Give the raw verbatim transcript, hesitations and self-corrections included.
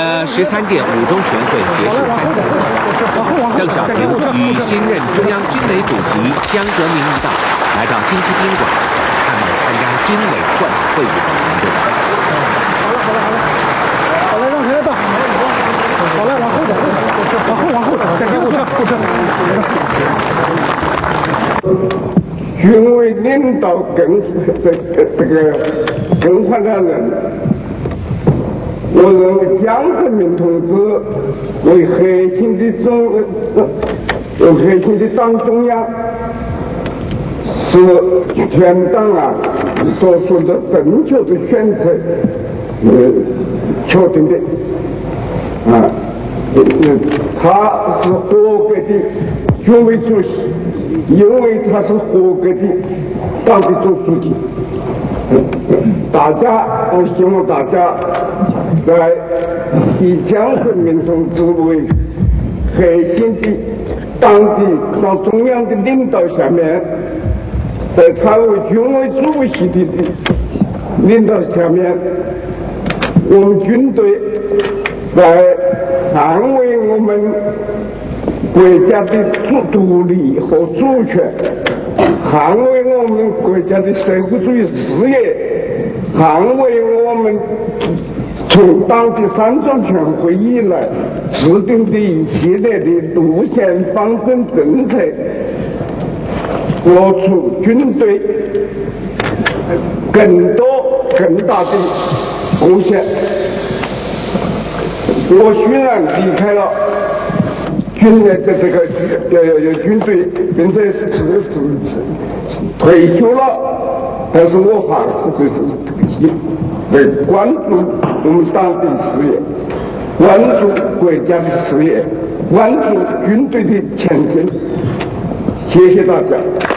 的十三届五中全会结束三天后，邓小平与新任中央军委主席江泽民一道，来到京畿宾馆，看望参加军委扩大会议的团队。 好了，让开道。好了，往后走，往后往后走，再后撤后撤。 军委领导更这个这个更换的人。 我认为江泽民同志为核心的中呃核心的党中央是全党啊做出的正确的选择，呃确定的啊，呃他是合格的军委主席，因为他是合格的党的总书记。 大家，我希望大家在以江泽民同志为核心的党的党中央的领导下面，在他为军委主席的领导下面，我们军队在捍卫我们国家的主独立和主权。 捍卫我们国家的社会主义事业，捍卫我们从党的三中全会以来制定的一系列的路线方针政策，做出军队更多更大的贡献。我虽然离开了。 军的这个呃呃军队，并且是是退休了，但是我还是是在关注我们党的事业，关注国家的事业，关注军队的前进。谢谢大家。